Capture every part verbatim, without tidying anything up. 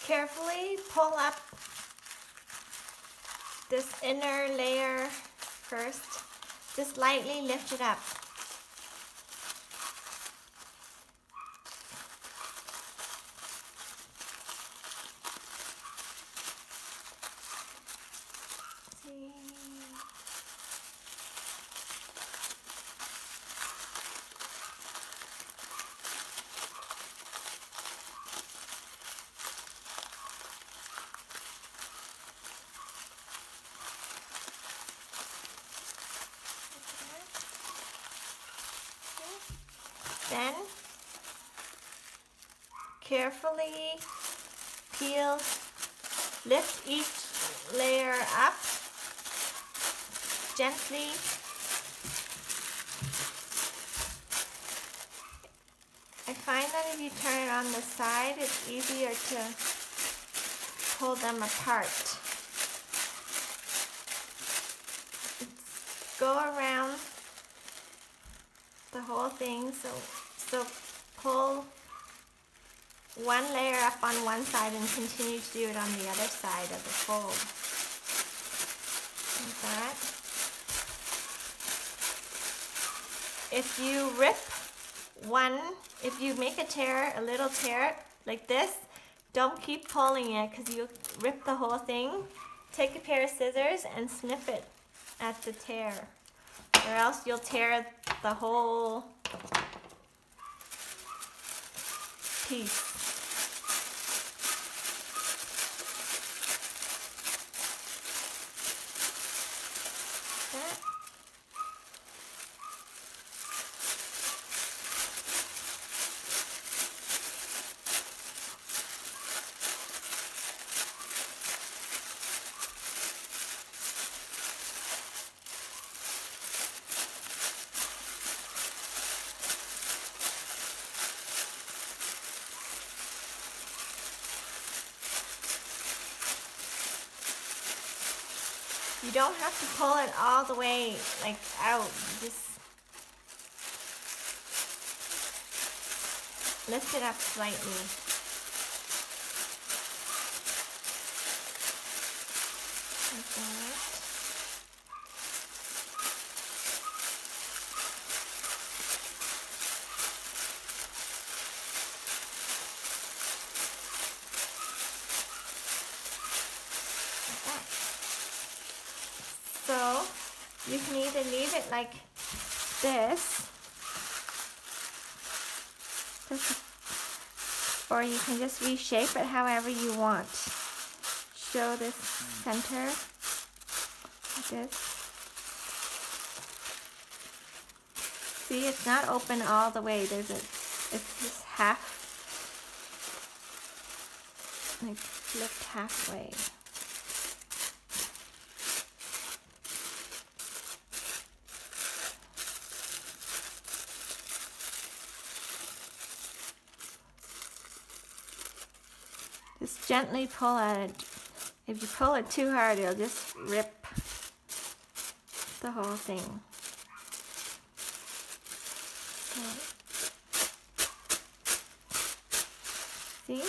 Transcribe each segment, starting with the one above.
Carefully pull up this inner layer first. Just lightly lift it up. See? Then carefully peel, lift each layer up gently. I find that if you turn it on the side, it's easier to pull them apart. It's go around the whole thing, so so pull one layer up on one side and continue to do it on the other side of the fold. Like that. If you rip one, if you make a tear, a little tear like this, don't keep pulling it because you rip the whole thing. Take a pair of scissors and snip it at the tear, or else you'll tear the whole piece. That. You don't have to pull it all the way like out. Just lift it up slightly. Like that. So you can either leave it like this, or you can just reshape it however you want. Show this center like this. See, it's not open all the way. There's a, it's just half, like flipped halfway. Just gently pull at it. If you pull it too hard, it'll just rip the whole thing. So, see?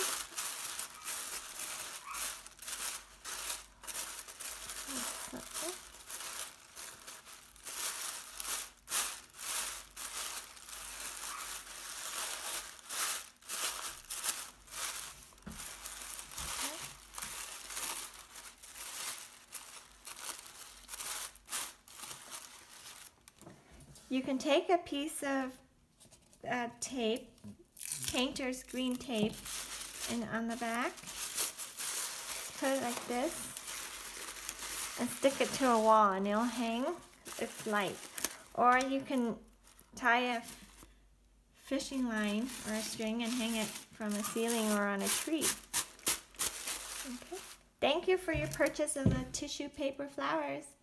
You can take a piece of uh, tape, painter's green tape, and on the back, put it like this, and stick it to a wall and it'll hang. It's light. Or you can tie a fishing line or a string and hang it from a ceiling or on a tree. Okay. Thank you for your purchase of the tissue paper flowers.